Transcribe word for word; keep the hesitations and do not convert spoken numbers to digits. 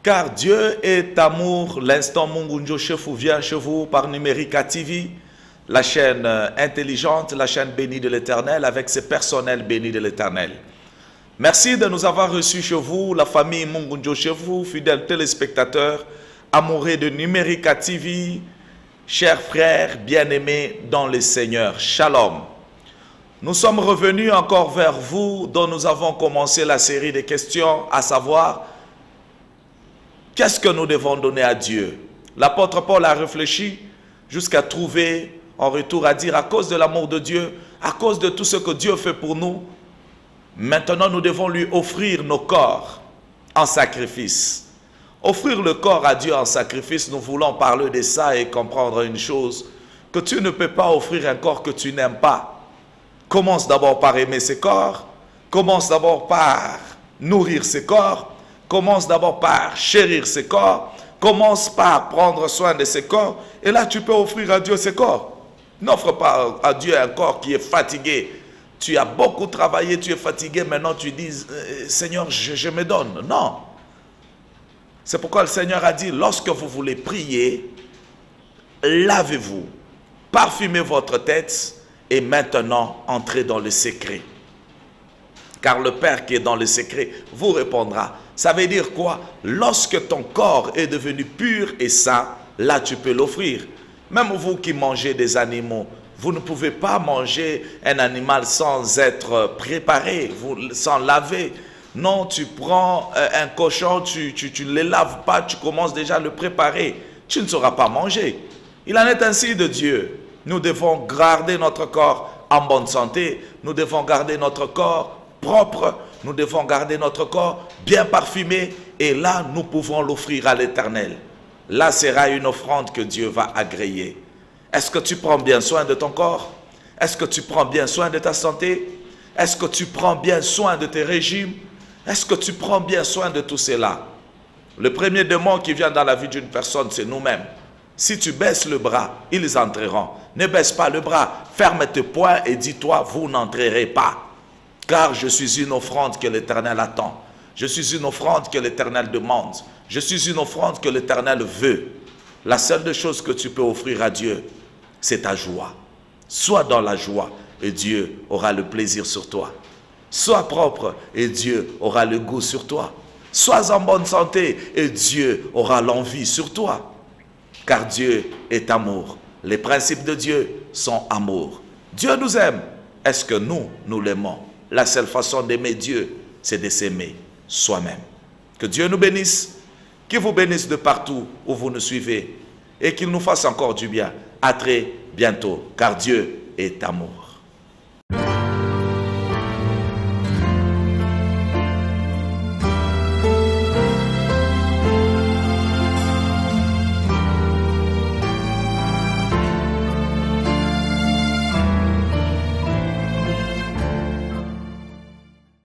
Car Dieu est amour. L'instant Mungunjo Chefu vient chez vous par Numérica T V, la chaîne intelligente, la chaîne bénie de l'Éternel, avec ses personnels bénis de l'Éternel. Merci de nous avoir reçus chez vous, la famille Mungunjo Chefu, fidèles téléspectateurs, amoureux de Numérica T V, chers frères bien-aimés dans le Seigneur. Shalom. Nous sommes revenus encore vers vous, dont nous avons commencé la série de questions, à savoir, qu'est-ce que nous devons donner à Dieu? L'apôtre Paul a réfléchi jusqu'à trouver en retour à dire, à cause de l'amour de Dieu, à cause de tout ce que Dieu fait pour nous, maintenant nous devons lui offrir nos corps en sacrifice. Offrir le corps à Dieu en sacrifice, nous voulons parler de ça et comprendre une chose, que tu ne peux pas offrir un corps que tu n'aimes pas. Commence d'abord par aimer ce corps, commence d'abord par nourrir ce corps, commence d'abord par chérir ce corps, commence par prendre soin de ce corps, et là tu peux offrir à Dieu ce corps. N'offre pas à Dieu un corps qui est fatigué. Tu as beaucoup travaillé, tu es fatigué, maintenant tu dis, euh, Seigneur, je, je me donne. Non. C'est pourquoi le Seigneur a dit, lorsque vous voulez prier, lavez-vous, parfumez votre tête, et maintenant entrez dans le secret. Car le Père qui est dans le secret vous répondra. Ça veut dire quoi? Lorsque ton corps est devenu pur et saint, là tu peux l'offrir. Même vous qui mangez des animaux, vous ne pouvez pas manger un animal sans être préparé, vous, sans laver. Non, tu prends euh, un cochon, tu ne tu, tu le laves pas, tu commences déjà à le préparer. Tu ne sauras pas manger. Il en est ainsi de Dieu. Nous devons garder notre corps en bonne santé. Nous devons garder notre corps propre. Nous devons garder notre corps bien parfumé. Et là, nous pouvons l'offrir à l'Éternel. Là sera une offrande que Dieu va agréer. Est-ce que tu prends bien soin de ton corps? Est-ce que tu prends bien soin de ta santé? Est-ce que tu prends bien soin de tes régimes? Est-ce que tu prends bien soin de tout cela? Le premier démon qui vient dans la vie d'une personne, c'est nous-mêmes. Si tu baisses le bras, ils entreront. Ne baisse pas le bras, ferme tes poings et dis-toi, vous n'entrerez pas. Car je suis une offrande que l'Éternel attend. Je suis une offrande que l'Éternel demande. Je suis une offrande que l'Éternel veut. La seule chose que tu peux offrir à Dieu, c'est ta joie. Sois dans la joie et Dieu aura le plaisir sur toi. Sois propre et Dieu aura le goût sur toi. Sois en bonne santé et Dieu aura l'envie sur toi. Car Dieu est amour. Les principes de Dieu sont amour. Dieu nous aime. Est-ce que nous, nous l'aimons? La seule façon d'aimer Dieu, c'est de s'aimer soi-même. Que Dieu nous bénisse, qu'il vous bénisse de partout où vous nous suivez et qu'il nous fasse encore du bien. À très bientôt, car Dieu est amour.